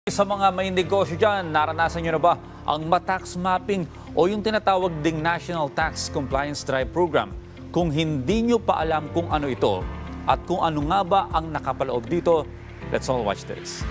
Sa mga may negosyo dyan, naranasan nyo na ba ang tax mapping o yung tinatawag ding National Tax Compliance Drive Program? Kung hindi nyo pa alam kung ano ito at kung ano nga ba ang nakapaloob dito, let's all watch this.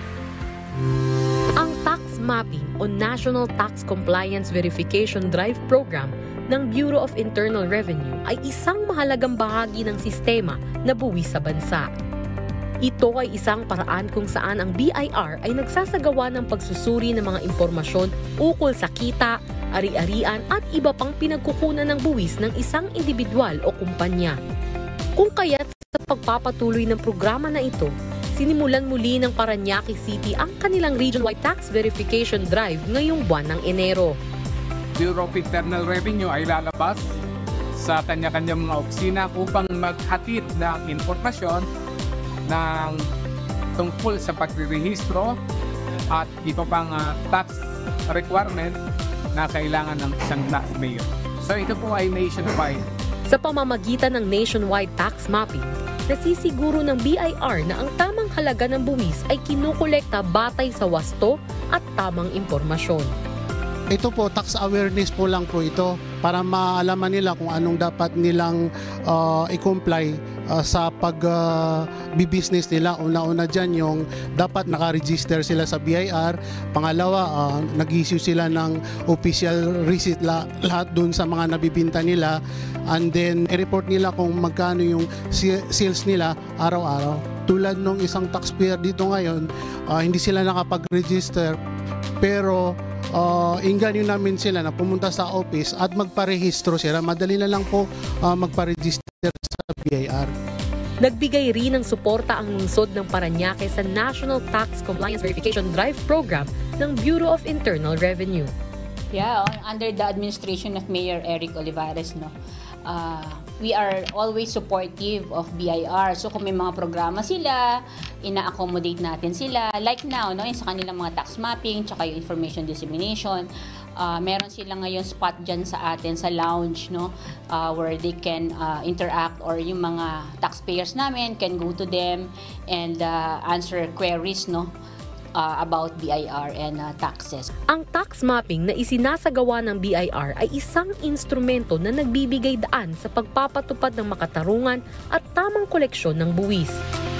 Ang tax mapping o National Tax Compliance Verification Drive Program ng Bureau of Internal Revenue ay isang mahalagang bahagi ng sistema na buwis sa bansa. Ito ay isang paraan kung saan ang BIR ay nagsasagawa ng pagsusuri ng mga impormasyon ukol sa kita, ari-arian at iba pang pinagkukunan ng buwis ng isang individual o kumpanya. Kung kaya't sa pagpapatuloy ng programa na ito, sinimulan muli ng Parañaque City ang kanilang Region-wide Tax Verification Drive ngayong buwan ng Enero. Bureau of Internal Revenue ay lalabas sa kanya-kanyang mga opisina upang maghatid ng impormasyon ng tungkol sa pagrerehistro at iba pang tax requirement na kailangan ng isang taxpayer. So ito po ay nationwide. Sa pamamagitan ng nationwide tax mapping, nasisiguro ng BIR na ang tamang halaga ng buwis ay kinukolekta batay sa wasto at tamang impormasyon. Ito po, tax awareness po lang po ito para maalaman nila kung anong dapat nilang i-comply sa pag-business nila. Una-una dyan yung dapat nakaregister sila sa BIR. Pangalawa, nag-issue sila ng official receipt lahat dun sa mga nabibinta nila. And then, i-report nila kung magkano yung sales nila araw-araw. Tulad nung isang taxpayer dito ngayon, hindi sila nakapag-register pero inganyo namin sila na pumunta sa office at magparehistro sila. Madali na lang po magparegister sa BIR. Nagbigay rin ng suporta ang lungsod ng Parañaque sa National Tax Compliance Verification Drive Program ng Bureau of Internal Revenue. Yeah, under the administration of Mayor Eric Olivares, we are always supportive of BIR. So kung may mga programa sila, ina-accommodate natin sila. Like now, sa kanilang mga tax mapping, tsaka yung information dissemination. Meron sila ngayon spot dyan sa atin sa lounge, where they can interact, or yung mga taxpayers namin can go to them and answer queries, about BIR and taxes. Ang tax mapping na isinasagawa ng BIR ay isang instrumento na nagbibigay daan sa pagpapatupad ng makatarungan at tamang koleksyon ng buwis.